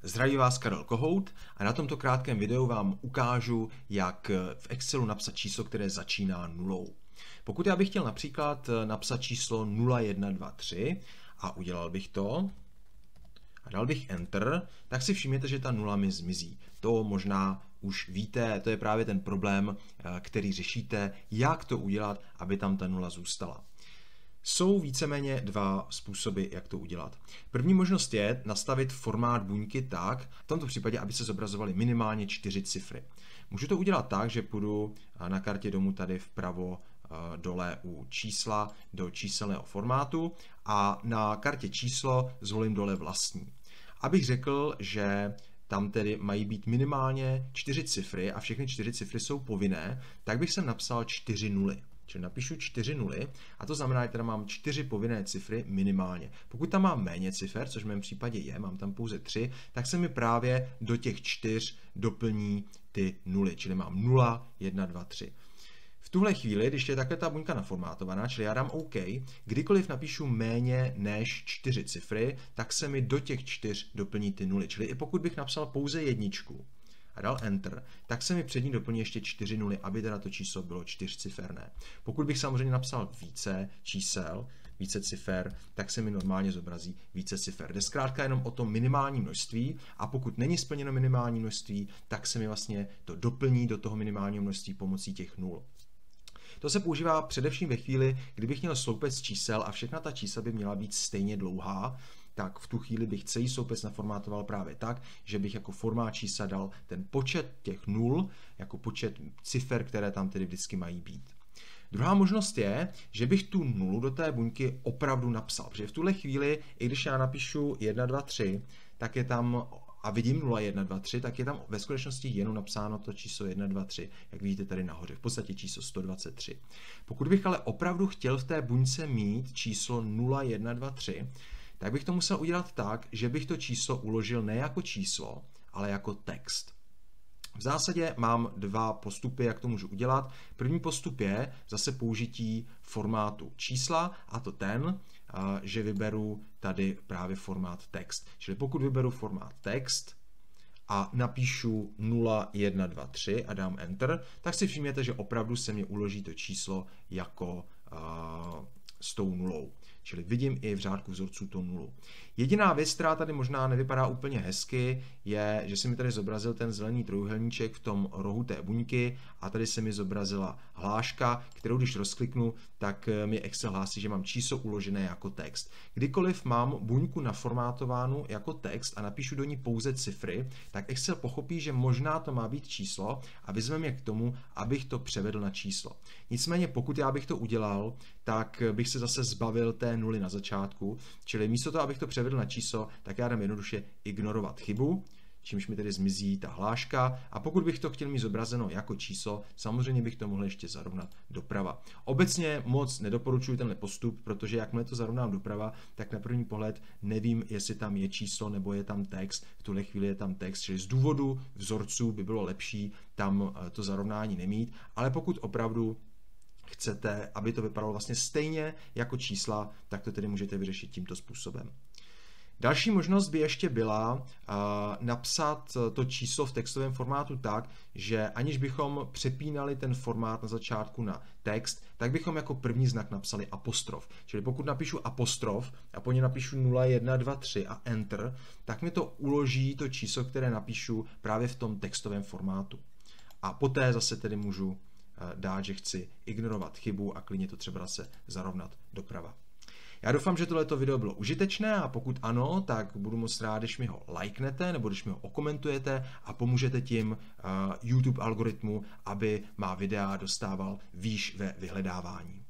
Zdraví vás Karel Kohout a na tomto krátkém videu vám ukážu, jak v Excelu napsat číslo, které začíná nulou. Pokud já bych chtěl například napsat číslo 0123 a udělal bych to a dal bych Enter, tak si všimněte, že ta nula mi zmizí. To možná už víte, to je právě ten problém, který řešíte, jak to udělat, aby tam ta nula zůstala. Jsou víceméně dva způsoby, jak to udělat. První možnost je nastavit formát buňky tak, v tomto případě, aby se zobrazovaly minimálně 4 cifry. Můžu to udělat tak, že půjdu na kartě domů tady vpravo dole u čísla do číselného formátu a na kartě číslo zvolím dole vlastní. Abych řekl, že tam tedy mají být minimálně 4 cifry a všechny 4 cifry jsou povinné, tak bych sem napsal 4 nuly. Čili napíšu 4 nuly a to znamená, že teda mám 4 povinné cifry minimálně. Pokud tam mám méně cifer, což v mém případě je, mám tam pouze 3, tak se mi právě do těch 4 doplní ty nuly, čili mám 0, 1, 2, 3. V tuhle chvíli, když je takhle ta buňka naformátovaná, čili já dám OK, kdykoliv napíšu méně než 4 cifry, tak se mi do těch 4 doplní ty nuly. Čili i pokud bych napsal pouze jedničku a dal Enter, tak se mi před ní doplní ještě 4 nuly, aby teda to číslo bylo 4ciferné. Pokud bych samozřejmě napsal více čísel, více cifer, tak se mi normálně zobrazí více cifer. Jde zkrátka jenom o to minimální množství a pokud není splněno minimální množství, tak se mi vlastně to doplní do toho minimálního množství pomocí těch nul. To se používá především ve chvíli, kdybych měl sloupec čísel a všechna ta čísla by měla být stejně dlouhá, tak v tu chvíli bych celý sloupec naformátoval právě tak, že bych jako formát čísla dal ten počet těch nul, jako počet cifer, které tam tedy vždycky mají být. Druhá možnost je, že bych tu nulu do té buňky opravdu napsal, protože v tuhle chvíli, i když já napíšu 1, 2, 3, tak je tam a vidím 0, 1, 2, 3, tak je tam ve skutečnosti jenom napsáno to číslo 1, 2, 3, jak vidíte tady nahoře, v podstatě číslo 123. Pokud bych ale opravdu chtěl v té buňce mít číslo 0, 1, 2, 3, tak bych to musel udělat tak, že bych to číslo uložil ne jako číslo, ale jako text. V zásadě mám dva postupy, jak to můžu udělat. První postup je zase použití formátu čísla, a to ten, že vyberu tady právě formát text. Čili pokud vyberu formát text a napíšu 0, 1, 2, 3 a dám Enter, tak si všimněte, že opravdu se mě uloží to číslo jako s tou nulou. Čili vidím i v řádku vzorců tu nulu. Jediná věc, která tady možná nevypadá úplně hezky, je, že se mi tady zobrazil ten zelený trojúhelníček v tom rohu té buňky a tady se mi zobrazila hláška, kterou když rozkliknu, tak mi Excel hlásí, že mám číslo uložené jako text. Kdykoliv mám buňku naformátovánu jako text a napíšu do ní pouze cifry, tak Excel pochopí, že možná to má být číslo a vyzve mě k tomu, abych to převedl na číslo. Nicméně pokud já bych to udělal, tak bych se zase zbavil té nuly na začátku, čili místo toho, abych to převedl na číslo, tak já dám jednoduše ignorovat chybu, čímž mi tedy zmizí ta hláška a pokud bych to chtěl mít zobrazeno jako číslo, samozřejmě bych to mohl ještě zarovnat doprava. Obecně moc nedoporučuji tenhle postup, protože jakmile to zarovnám doprava, tak na první pohled nevím, jestli tam je číslo nebo je tam text. V tuhle chvíli je tam text, čili z důvodu vzorců by bylo lepší tam to zarovnání nemít, ale pokud opravdu chcete, aby to vypadalo vlastně stejně jako čísla, tak to tedy můžete vyřešit tímto způsobem. Další možnost by ještě byla napsat to číslo v textovém formátu tak, že aniž bychom přepínali ten formát na začátku na text, tak bychom jako první znak napsali apostrof. Čili pokud napíšu apostrof a po něm napíšu 0, 1, 2, 3 a Enter, tak mi to uloží to číslo, které napíšu právě v tom textovém formátu. A poté zase tedy můžu dát, že chci ignorovat chybu a klidně to třeba zase zarovnat doprava. Já doufám, že tohleto video bylo užitečné a pokud ano, tak budu moc rád, když mi ho lajknete nebo když mi ho okomentujete a pomůžete tím YouTube algoritmu, aby má videa dostával výš ve vyhledávání.